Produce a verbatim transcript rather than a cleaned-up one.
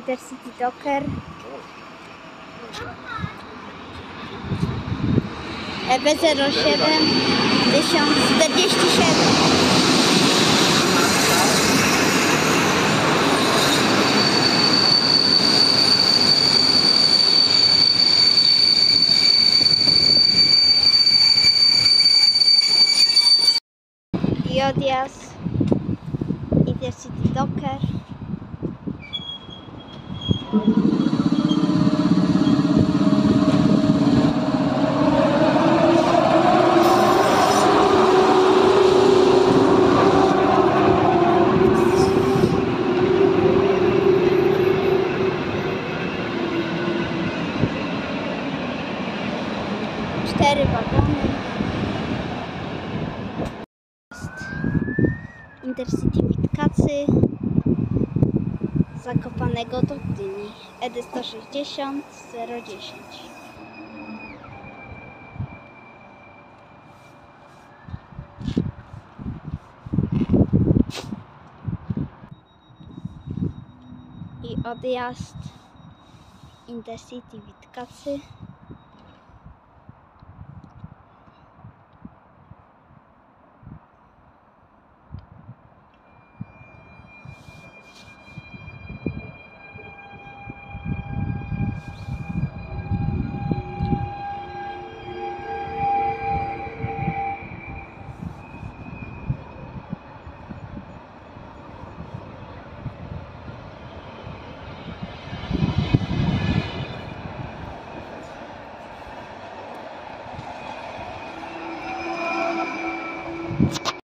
Intercity Docker, E B zero siedem tysiąc czterdzieści siedem. I odjazd Intercity Docker. Cztery wagony. Intercity Witkacy, Zakopanego do Gdyni, E D sto sześćdziesiąt zero dziesięć. I odjazd Intercity Witkacy.